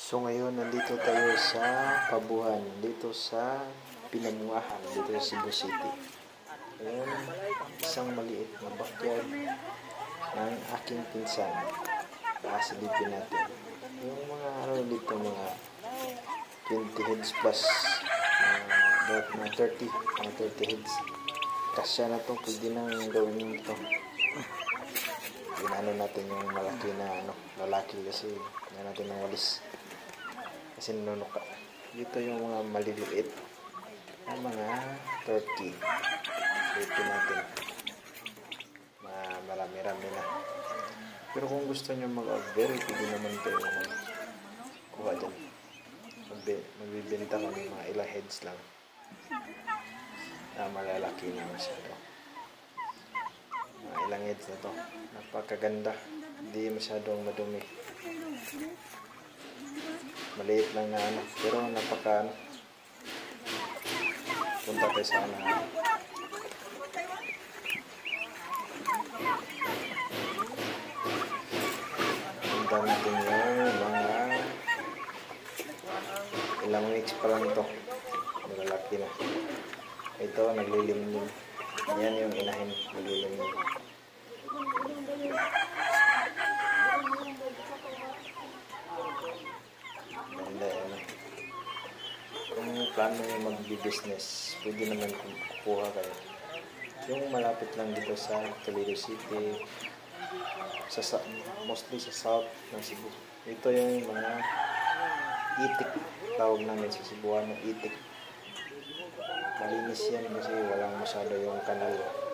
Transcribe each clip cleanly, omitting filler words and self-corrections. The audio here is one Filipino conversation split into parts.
So ngayon nandito tayo sa Pabuhan, dito sa Pinamuahan, dito sa Cebu City. Ngayon, isang maliit na backyard ng aking pinsan. Nakasilipin natin. Yung mga dito, mga 20 heads plus, mga 30 heads. Kasya na to, pwede nang gawin ito. Ginano natin yung malaki na lalaki kasi yan natin ng walis. Kasi nanunuka. Dito yung mga maliliit na mga turkey. Dito natin. Marami-rami na. Pero kung gusto nyo mag-outbear, pwede naman kayo kuha dyan. Magbibenta kami mga ilang heads lang. Malalaki na masyado. Mga ilang heads na to. Napakaganda. Hindi masyadong madumi. Maliit lang na pero napaka punta tayo sa punta natin yung mga ilang weeks pa lang to, malalaki na. Ito naglilimlim, yan yung inahin, naglilimlim. Kung plano yung mag-business, pwede naman kukuha kayo. Yung malapit lang dito sa Toledo City, mostly sa south ng Cebu. Ito yung mga itik, tawag namin sa Cebuano, itik. Malinis yan kasi walang masyado yung kanal.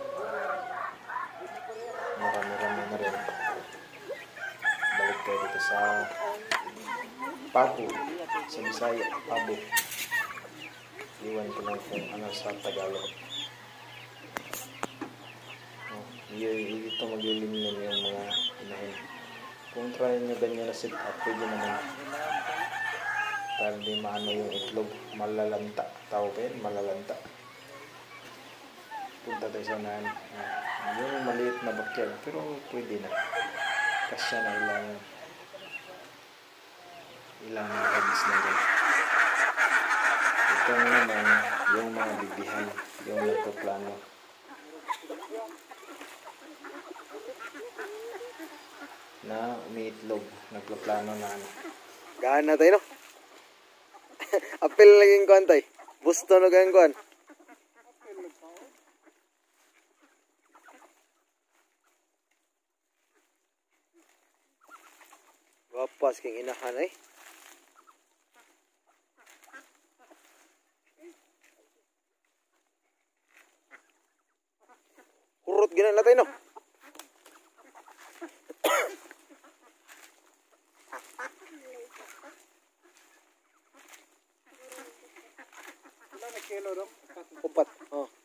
Marami-rami na rin. Balik tayo dito sa Pabu, sa Bisaya, Pabu. Iwan ko lang kung ano sa Tagalog. Dito maglilimlim yung mga inahin. Kung try nyo ganyan na set up, pwede naman. Dahil di maano yung itlog, malalanta. Tawag yun, malalanta. Punta tayo sa unahan. Yung maliit na backyard, pero pwede na. Kasya na ilang heads na rin. Ito naman yung mga bibihan, yung nagpaplano. Na umiitlog, nagpaplano na Gaan na tayo, no? Apel laging kuhan tayo. Busto na gayang kuhan. Wapas king inahan eh. Kurot gina na tayo, no? Kilo dong? 4. Oh.